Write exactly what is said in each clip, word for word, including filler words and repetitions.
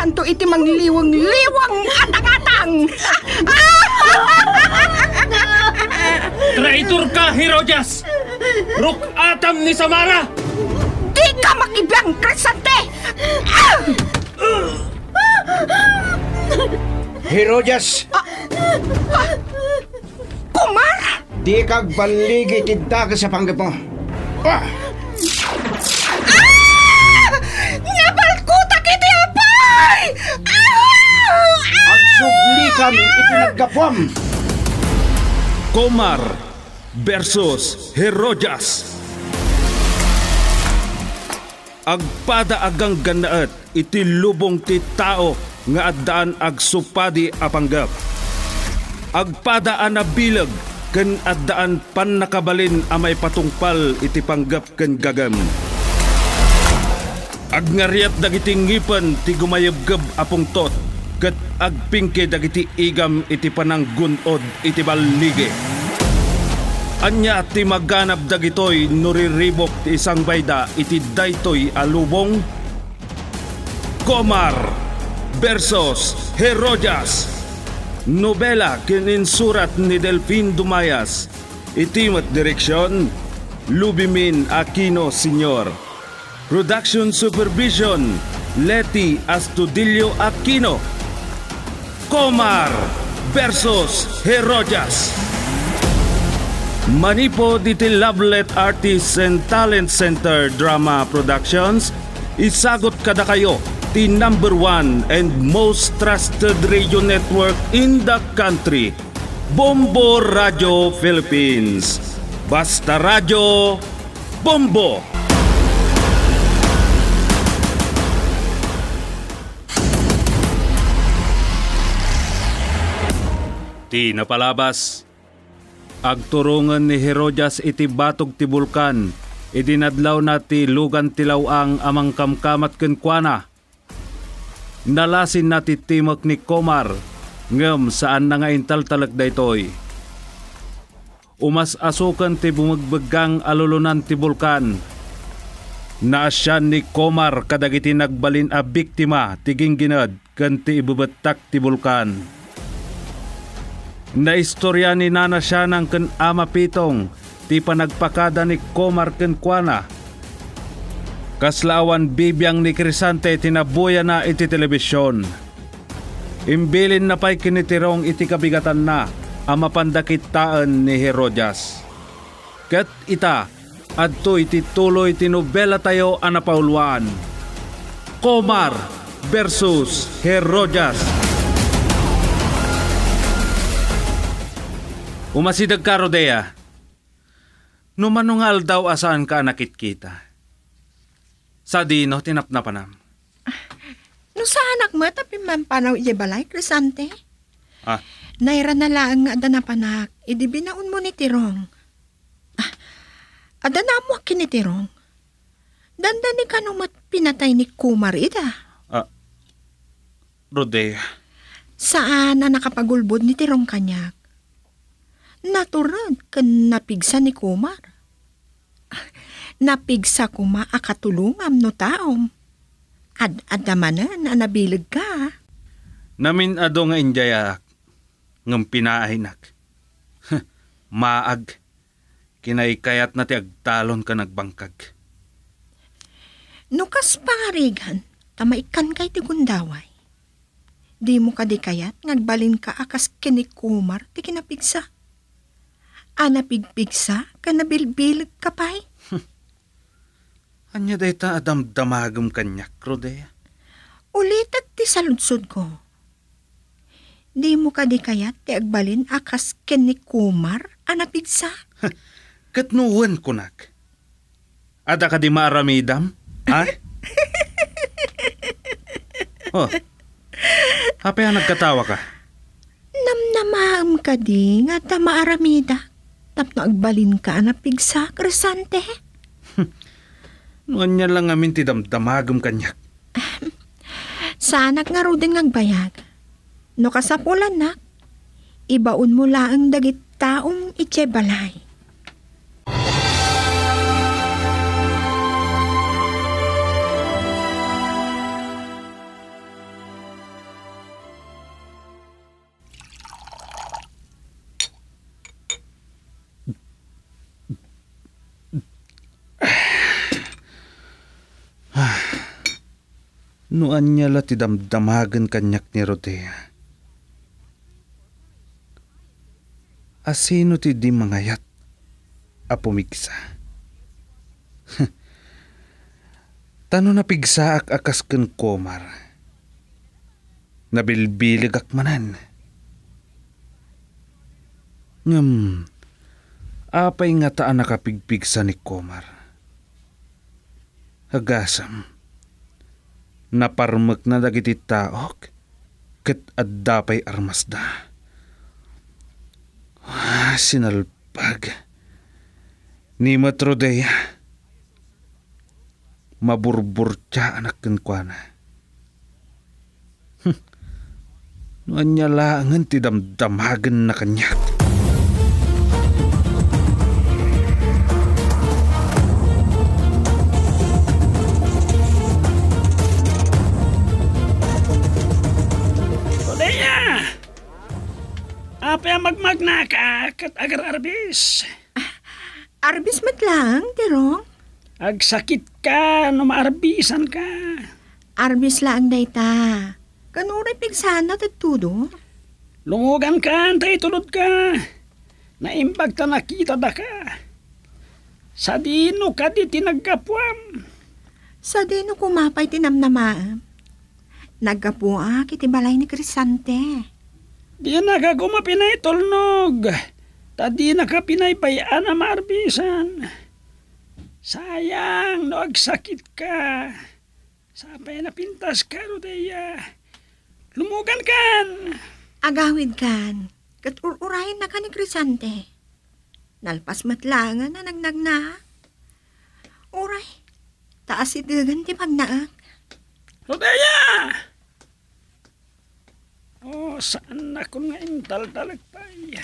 Krisanto iti mangliwang-liwang atang-atang. Traitor ka, Herodias! Rukatam ni Samara! Di ka makibiyang, Crisante! Herodias! Ah, ah, Kumar! Di kag baligi tidda ka sa panggap mo. Ah! Ah! Nabalkuta kiti apay! Ah! Ang sublikan itinagkapwam! Komar versus Herodias. Agpada agang ganaat iti lubong ti tao nga addaan ag supadi a panggap. Agpada a nabilag ken addaan pan nakabalin a may patungpal iti panggap ken gagam. Agnariat dagiti ngipan ti gumayabgab a pungtot ket agpingke dagiti igam iti pananggunod iti ballige. Anya ti maganap dagitoy nuriribok ti isang bayda iti daytoy alubong. Komar versus Herodias. Nobela kininsurat ni Delfin Dumayas. Itimat direksyon Lubimin Aquino Senior. Production Supervision Leti Astudillo Aquino. Komar versus Herodias. Manipo diti Lovelet Artists and Talent Center Drama Productions, isagot kada kayo ti number one and most trusted radio network in the country, Bombo Radio Philippines. Basta Radio, Bombo! Ti napalabas, agturungan ni Herodias iti batog ti bulkan, idinadlaw na ti lugan tilawang amang kamkamat ken kuana. Nalasin na ti timok ni Komar, ngem saan na nga intaltalak daytoy. Umas asukan ti bumagbegang alulunan ti bulkan. Naasyan ni Komar kadagiti nagbalin a biktima ti gingginad ken ti ibubetak ti bulkan. Naistorya ni Nana siya ng ken ama pitong ti panagpakada ni Komar ken kuana. Kaslawan bibiyang ni Crisante tinabuya na iti telebisyon. Imbilin na pa'y kinitirong iti kabigatan na ang mapandakitaan ni Herodias. Ket ita, adto iti tuloy tinubela tayo anapauluan. Komar versus Herodias. Umasidag ka, Rodea. Numanungal daw asaan ka nakit kita. Sa dino, tinapnapanam. No sa anak mo, tapi mampanaw iya balay, Crisante. Ah? Naira na lang nga ada na panak, idi binaon mo ni Tirong. Ah, ada na mo kinitirong. Dandani ka nung mat pinatay ni Kumar ida. Ah, Rodea. Saan na nakapagulbod ni Tirong kanyak? Naturad kan napigsa ni Kumar. Napigsa kuma akatulungam no taom. Ad-adamanan na nabilig ka. Namin ado nga injayak ngam pinaahinak. Maag. Kinaykayat na ti agtalon ka nagbangkag. Nukas pangarigan, tamaikan kay ti gundaway. Di mo ka di kayat ngagbalin ka akas kini Kumar ti kinapigsa. Anapigpigsa ka nabilbilig ka pa'y. Anya day ta adamdamagam kanyak, Rodea. Ulitat ti saludsod ko. Di mo ka di kayat ti agbalin akas ken ni Kumar anapigsa. Katnuwan kunak. Ada ka di maaramidam? Ha? Oh. Apay nagkatawa ka? Namnamaam ka di nga ta maaramida. Tapno agbalin ka anapigsa, Crisante. Noon niya lang amin ti damdamagam kanyak. Sanak nga rudin ngagbayag. No kasapulan na, ibaon mo laang dagit taong itsebalay. Nuan niya la ti damdamagan kanyak ni Rodea. Asino ti di mangayat a pumigsa. Tano na pigsa ak akas ken Komar. Nabilbilig ak manan. Ngam, apay nga taan nakapigpigsa ni Komar. Hagasam, naparmek na dagiti taok, ket addapay armasda. Ah, sinalpag. Ni Matrodea. Maburbur siya anak kenkwana. Hm. Nuan niya langan ti damdamagan na kanyak. Rodea! Apa yang magmagna ka kat agar arbis? Arbis matlang, Tirong. Agsakit ka no maarbisan ka. Arbis lang dayta. Kanuray pigsana tatudo. Lungugan ka, antay tulod ka. Naimbag ta nakita da ka. Sa dino ka di tinagkapuam. Sa dino kumapay tinamnamaam. Nagkapua kiti balay ni Crisante. Di na ka kumapinay tolnog. Tadi na ka pinaypayan na maarbisan. Sayang, no agsakit ka. Sapay na pintas ka, Rodea. Lumugan kan. Agawid kan. Kat ururahin na ka ni Crisante. Nalpas matlangan na nagnag na. Uray, taas itigan ti pagnaak. Rodea! Oh, saan ako nga intal-talagpay?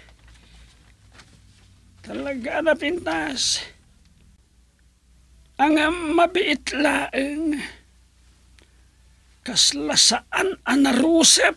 Talaga na pintas. Ang mabiit laeng. Kaslasaan anarusep.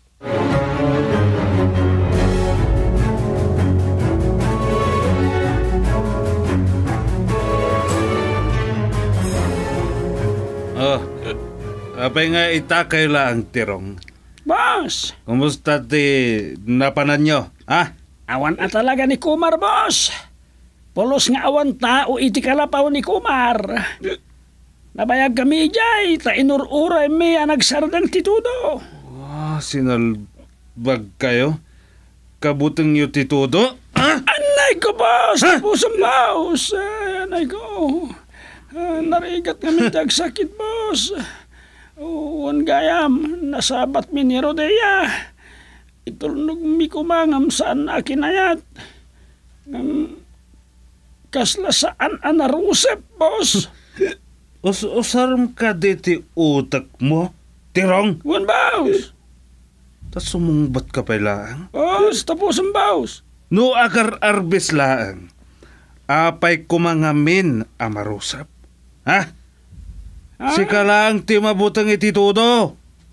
Oh, apay nga itakay lang, Tirong. Boss! Kumusta ti napanan nyo, ha? Awan na talaga ni Kumar, boss. Polos nga awan tao iti kalapaw ni Kumar. Nabayag kami jay, ta inururay mi ang nagsardang titudo. Wow, sinalbag kayo? Kabutang nyo titudo? Ha? Anay ko, boss! Pusong boss! Anay ko. Ah, narigat kami tagsakit, boss. Uwan gayam, nasabat mi ni Rodea. Itulnog mi kumangam saan na kinayat. Um, kasla saan anarusep, boss. Us usarm ka diti utak mo, Tirong? Uwan, boss. Tas sumungbat ka pa lang? Boss, tapos ang boss. No agar arbis laang, apay kumangamin amarusap. Ha? Ah? Sika lang ti mabutang ititudo.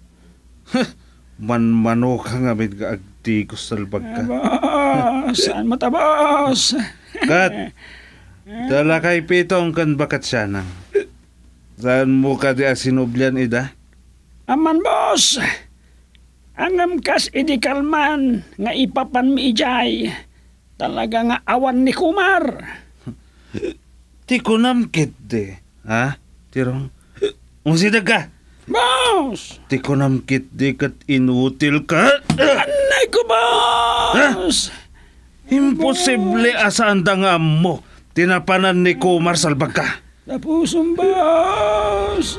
Man-mano ka nga min ka agdi ko salbag ka. Boss, saan mata, boss? Kat, dala kay pitong kan bakat siya nang. Saan mo ka di asinublyan ida? Aman, boss. Angam kas idikalman nga ipapan mi ijay. Talaga nga awan ni Kumar. Ti kunam kit de. Ha? Tirong? Musidag ka? Boss! Ti kunam kit de kat inutil ka? Anay ko, boss! Imposible asaan da nga mo. Tinapanan ni Kumar salbag ka. Tapusong, boss!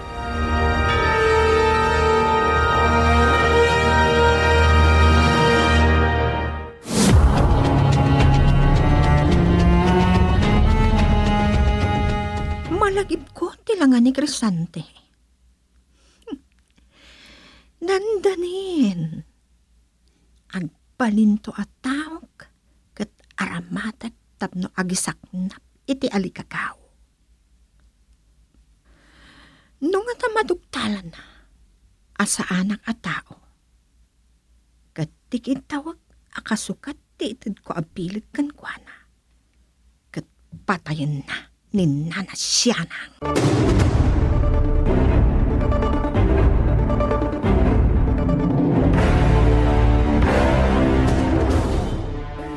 Malagip ko tilangan ni Crisante. Hmm. Dandanin. Agpalinto at taok kat aramatak tapno agisaknap iti alikakaw. Nung at madugtalan na, asa anak at tao. Kat tikit tawag akasukat ti itid ko abilig kan kuana. Kat patayin na ni Nana Sianang.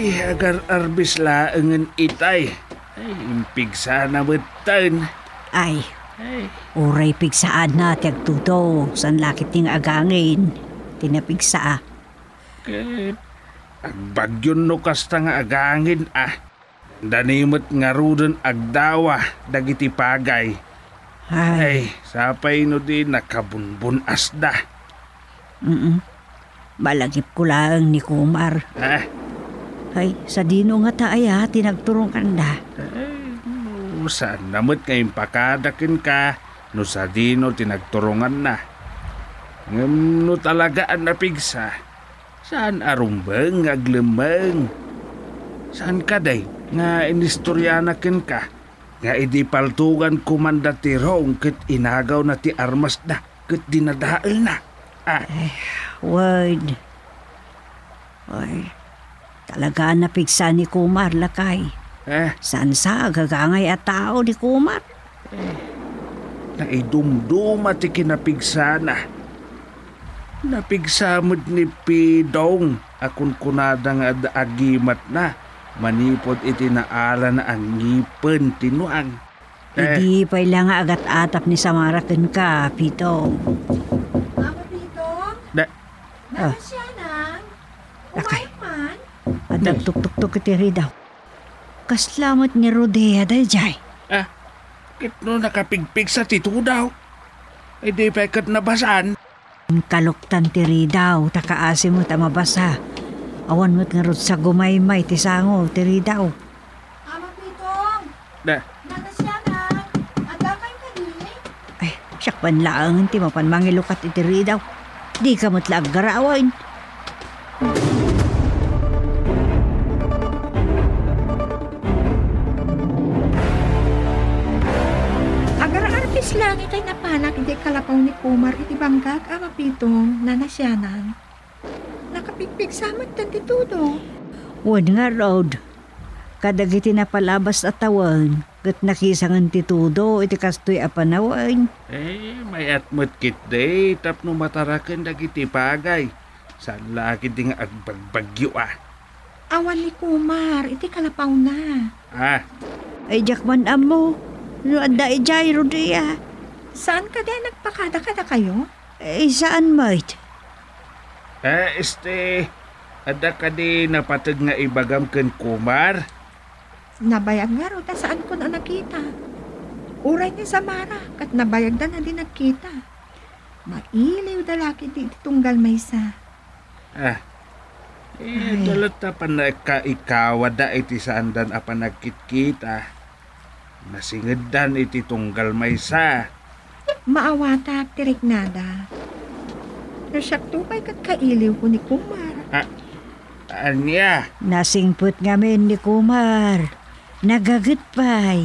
Ay, agar arbis laangan itay. Ay, impig sana betan. Ay, Ay, uray pigsaan na tiyag tuto. San lakit ning agangin. Tinapigsa. ket agbagyon no kasta nga agangin ah. Danimot nga rudon agdawa dagiti pagay. Ay, Ay, sapay no di nakabunbun asda. mm balagip ko lang ni Kumar. Ah, Ay, sa dino nga taaya, tinagturong kanda. no, saan namot ngayong pakadakin ka, no sa dino tinagturungan na. Ngam no talagaan na pigsa, saan arumbang aglemang? Saan ka day, nga inistoryanakin ka, nga idi paltugan kumanda ti Rong ket inagaw na ti armas na, ket dinadaal na. Ah, Word. Ay, talaga napigsa ni Kumar lakay. eh, Saan sa gagangay at tao ni Kumar? na idumduma ti kinapigsana. Napigsamod ni Pidong, akun kunadang ad agimat na, manipod iti naala na ang ngipin tinuang. Eh, Hindi pa lang nga agat atap ni Samaraken ka, Pito. Mama Pitong, da, Ah. siya nang. Lakay. man. At nagtuktuk-tuk iti ridaw. Kaslamot ni Rodea dayjay. ah, kit no nakapigpig sa titudaw. Ay di pa ikat nabasan. Kaluktan ti ridaw, takaasi mo tamabasa. Awan mo't nga rod sa gumaymay ti sango ti ridaw. Mama Pitong, Da, nana siya nang. Anda kayo kanini? Ay, syakpan lang ti mapan mangilukat iti ridaw. Di ka mo't laag garawain. Agar-arbis lang itay napanak iti kalapaw ni Kumar iti banggag, Ama Pitong, nana siya nang. Nakapigpig samat tan titudo. Wan nga road. Kadagiti na palabas at tawan. Gat nakisangan ti tudo iti kastoy apanawan. eh, may atmot kit day, tap no matarakan dagiti pagay. Saan laki di nga agbagbagyo ah. Awan ni Kumar, iti kalapaw na. Ah, Ay jakman amo. No anda ijay Rodea. Saan ka din nagpakada-kada kayo? Ay saan mait? eh, este, ada ka di napatag nga ibagam ken Kumar? Nabayag nga ro, ta saan ko na nakita. Uray ni Samara, kat nabayag da na din nagkita. Mailiw dalaki di tunggal maysa. Ah, eh, Ay. dalata pa na ka ikawada iti sandan apa nagkitkita. Nasingedan iti tunggal maysa. Maawata tirik nada. Nasyak tupay kat kailiw ko ni Kumar. Anya, Nasingput ngamin ni Kumar. Nagagat pa'y.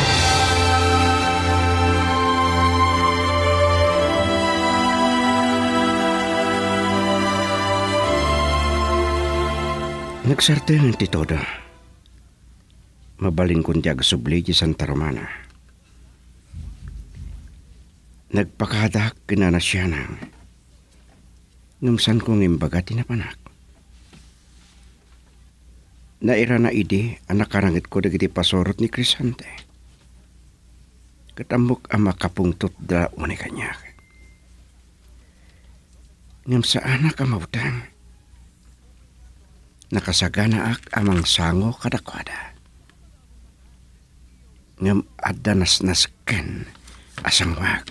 Nagsartel ti todo. Mabalin kun ti agsubli ti Santa Romana. Nagpakadak kinana siya nang. Ngumsan kong imbaga tinapanak. Naira na idi ang nakarangit ko dagiti pasorot ni Crisante. Katambok ang makapungtot da unay kanya. Ngam sa anak ang mautang. Nakasagana ak amang sango kadakwada. Ngam adda nasnasken asang wag.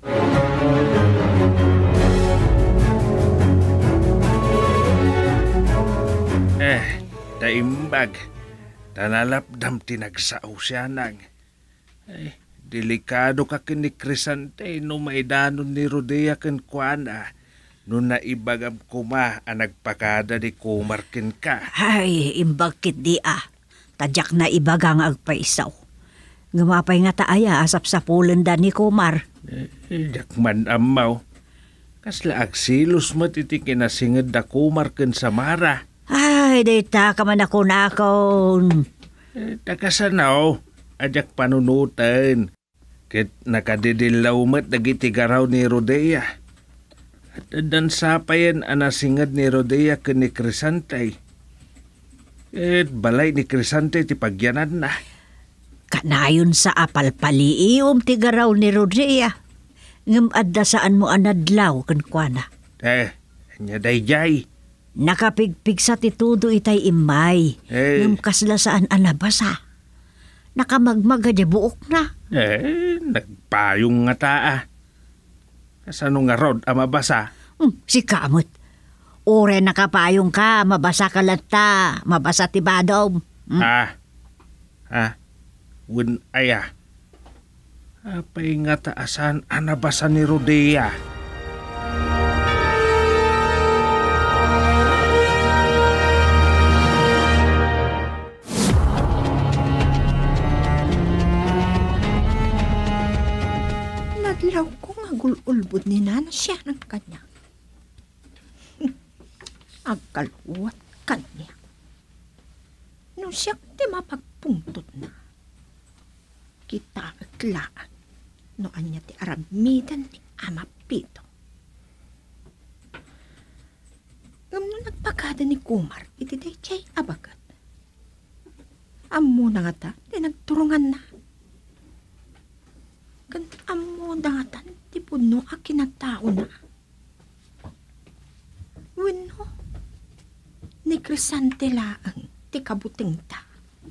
eh, taimbag. Tanalapdam tinagsao siya nang. Ay, delikado ka kin ni Crisante no maidanon ni Rodea ken kuana. No naibagam kuma ang nagpakada di Kumar ken ka. Ay, imbagkit di ah. Tadyak na ibagang agpaisaw. Ngumapay nga taaya asap sa pulen da ni Kumar. Eh, jakman amaw. Kasla agsilos matiti kinasinged da Kumar ken Samara. Ay, dita ka man ako nakon. Eh, takasanaw, ajak panunutan. Ket nakadidilaw mat dagiti garaw ni Rodea. At dan sapayan anasingad ni Rodea ken ni Crisante. Eh, balay ni Crisante ti pagyanan na. Kanayon sa apalpaliiom ti garaw ni Rodria. Ngam adda saan mo anadlaw kan kuana. Eh, anya dayjay. Nakapigpig sa titudo itay imay. Eh. Ngam kasla saan anabasa. Nakamagmaga di buok na. Eh, nagpayong nga taa. Kasano nga rod ang mabasa? Hmm, si kamot. Ure nakapayong ka, mabasa ka lata, mabasa ti badom. Hmm? Ah, ah, wun aya. Apay nga taasan anabasa ni Rodea. Nadlaw ko nga gululbod ni Nana siya ng kanya. Agkaluwat kanya. Nung siya di mapagpungtot na. Kita aglaan. Noan niya ti aramidan ni Ama Pito. Ngam nung nagpagada ni Kumar, iti day chay abagat. Amo na nga ta, di nagturungan na. Kan amo na nga ta, di puno a kinagtao na. Wino, ni Crisante laang ti kabuting ta.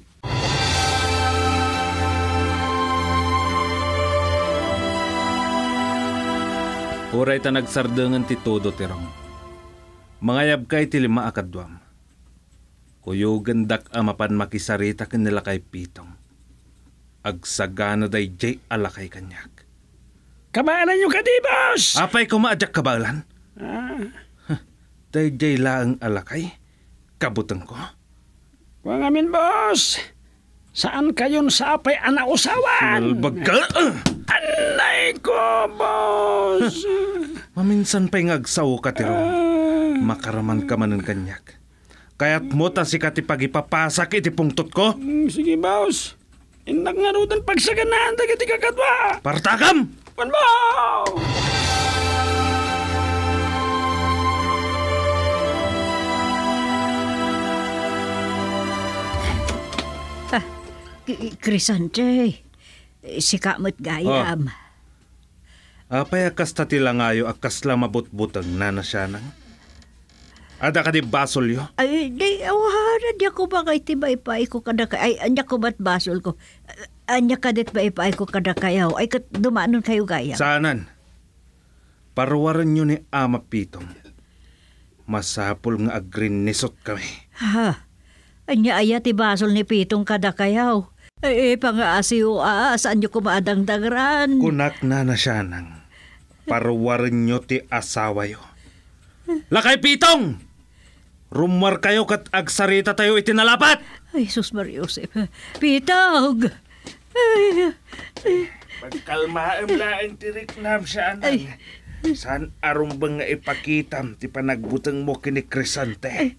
Uray ta nagsardengan ti todo tirong. Mangayab kay ti lima akadwam. Kuyo gandak amapan makisarita kanila kay Pitong. Agsagana day jay alakay kanyak. Kabalan nyo ka di, boss! Apay kumaadyak kabalan? Ah, Day jay laang alakay? Kabutang ko? Kung amin, boss. Saan kayon sa apay anausawan? Albag ka! Ah! Anay ko, boss! Maminsan pa'y ngagsaw ka tirong. Makaraman ka manan kanyak. Kaya't mo ta si kati pagipapasak iti pungtot ko? Mm, Sige, boss. Indak nga rutan pagsaganahan tayo ti kakadwa. Partakam! Pan mo! Crisante, si kamot gayam. Apay akas tatilangayo akas lamabot-butang nana siya nang. Ada ka di basol yo? Ay, di, awara, di ako ba kay tibay-pay ko kada kay, ay, anya ko ba't basol ko? Anya ka dit ba-ipay ko kada kayaw? Ay, kat dumanon kayo gayam. Saanan? Parwaran nyo ni Ama Pitong. Masapol nga agrin nisot kami. Ha? Anya aya ti basol ni Pitong kada kayaw. Ay, eh, pangaasiw ah, saan nyo kumadang dagran? Kunak na na siya nang. Parwaran nyo ti asawa yo. Lakay Pitong! Rumar kayo kat agsarita tayo itinalapat! Ay, sus Mariusip. Pitong! Ay, Pagkalmaam laang tiriklam siya nang. Ay. Saan arumbang nga ipakitam ti panagbutang mo kini Crisante?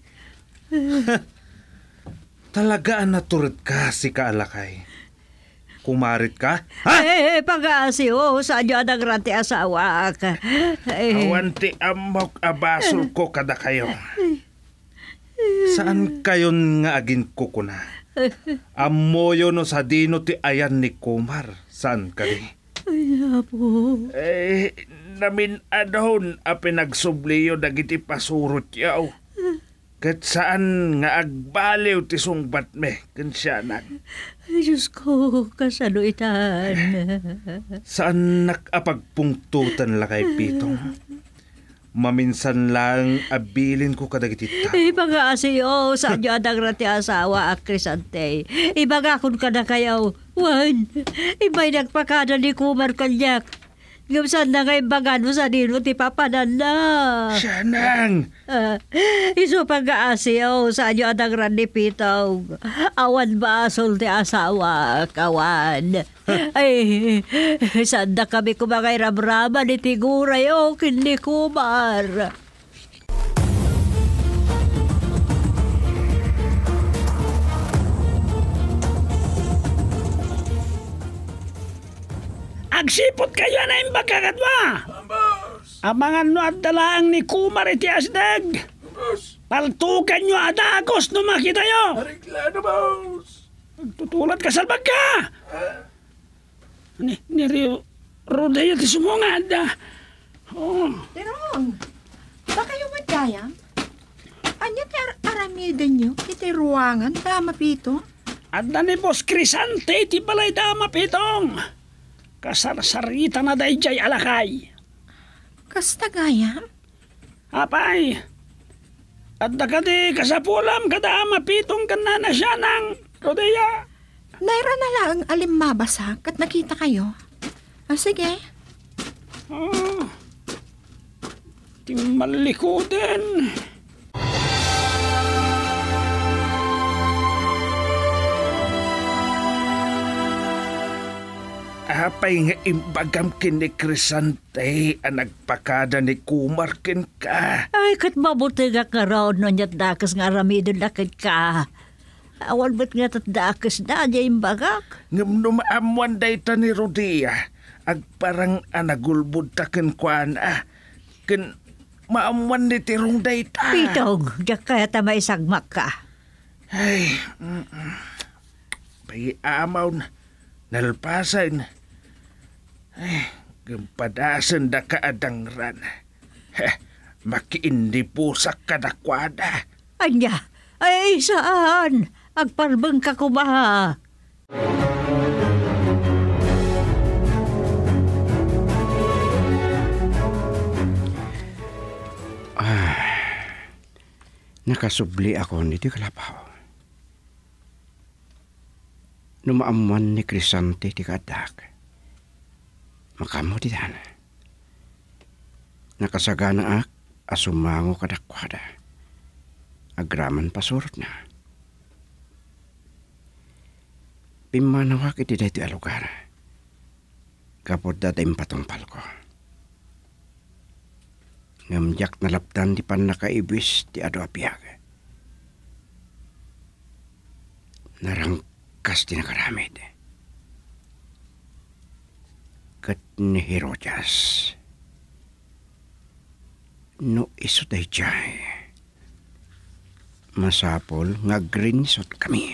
Talagaan naturot ka si Kaalakay. Kumarit ka? Ha? eh, pag-aasiw, saan nyo ang ranti asawa ka? Eh, Awanti amok abasol ko kada kayo. Saan kayon nga agin kukuna? Amoyo no sa dino ti ayan ni Kumar. Saan kani? ay, apo. Eh, namin adahon a pinagsubliyo dagiti pasurot yaw. Kat saan nga agbaliw ti sungbat me, kansyanan. Ay, Diyos ko, kasano itan? Saan nakapagpungtutan la kay Pitong? Maminsan lang abilin ko kadagiti ta. Eh, pag-aasiw, saan nyo ang ranti asawa ak Crisante? Ibagakon ka na kayaw. Wan, iba'y nagpakada ni Kumar kanyak. Gamsan na ngay bagan mo sa dino ti papanan na. Siya nang! Uh, iso pag-aasiyaw sa inyo adang rani pitaw. Awan ba asol ti asawa, kawan? Ay, sanda kami kumangay ramraman ni Tiguray o kini Kumar. Agsipot kayo na yung bagkagat mo. Ang mga no at dalaang ni Kumar iti asdag. Paltukan nyo adakos no makita nyo. Arigla na, boss. Tutulad ka sa bagka. Ni, ni Rio, Rodeo ti sumungad. Oh. Tirong, ba kayo magkayam? Anya ti ar aramida nyo, iti ruangan, dama pito? At na ni Boss Crisante, ti balay dama pitong. Kasarsarita na dayjay alakay. Kasta gayam? Apay, at da kadi kasapulam kada mapitong kana na siya ng Rodea. Naira na lang ang alim mabasa kat nakita kayo. Ah, sige. Oh, ting malikoden. Apay nga imbagam kini Crisante ang nagpakada ni Kumar ken ka. Ay, kat mabuti nga ka raw no nyat dakas nga aramidon lakad ka. Awan ba't nga tat dakas na niya imbagak? Ngam numaamuan day ta ni Rodea. Ag parang anagulbud ta ken kuan ah. Ken maamuan ni tirong day ta. Pitong, diyak kaya ta maisagmak ka. Ay, mm, mm. Bay amaw na. Nalpasan. Ay, gampadasan da kaadangran. Heh, makiindi po sa kadakwada. Anya, ay saan? Agparbeng ka kumaha. Ah, nakasubli ako nito kalapaw. Numaamuan ni Crisante ti kadak. Makamo ti dana. Nakasagana ak asumango kadakwada. Agraman pasurot na. Pimanawak iti dayto a lugar. Kapod datay patungpal ko. Ngamjak nalaptan ti panakaibis ti ado apiyag. Narangkas ti nakaramid. Kat ni Herodias. No iso day jay. Masapol nga grinsot kami.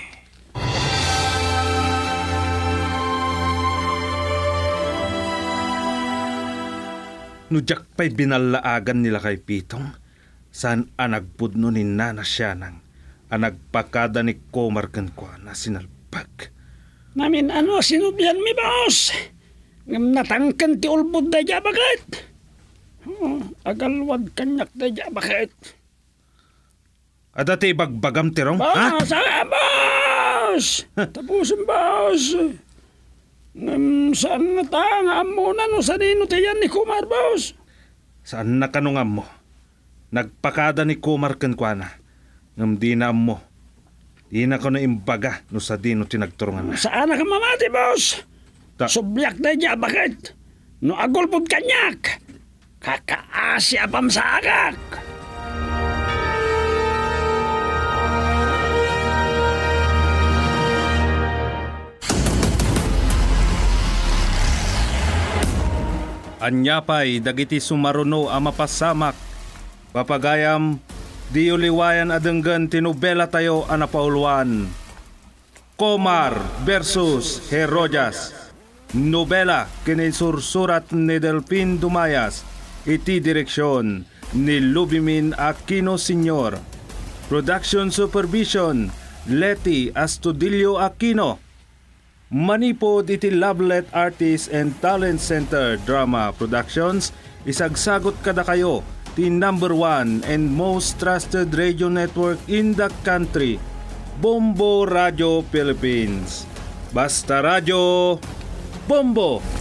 Nujak pa'y binalaagan nila kay Pitong. Saan anagbudno ni Nana siya nang anagpakada ni Komar Kankwa na sinalpag. Namin ano, sinubyan mi boss. Ngam natangkan ti ulbod da dya bakit? Oh, agalwad kanyak da dya bakit? Ada ti bagbagam tirong, ha? Boss, ah, boss! Tapusin boss. Ngam saan na ta nga amunan o sa nino tiyan ni Kumar boss? Saan na kanungam mo? Nagpakada ni Komar Kankwa na. Ngam di na mo. Di na ko na imbaga no sa di no tinagturungan na. Saan na ka mamati boss? Ta- Subyak na dya bakit? No agulpod kanyak. Kakaasi apam sa agak. Anyapay dagiti sumaruno a mapasamak. Papagayam di uliwayan adenggan tinubela tayo a napauluan. Komar versus Herodias. Nobela kininsursurat ni Delfin Dumayas. Iti direksyon ni Lubimin Aquino Senior Production Supervision Leti Astudillo Aquino. Manipod iti Lovelet Artists and Talent Center Drama Productions. Isagsagot kada kayo ti number one and most trusted radio network in the country, Bombo Radio Philippines. Basta Radio, Bombo!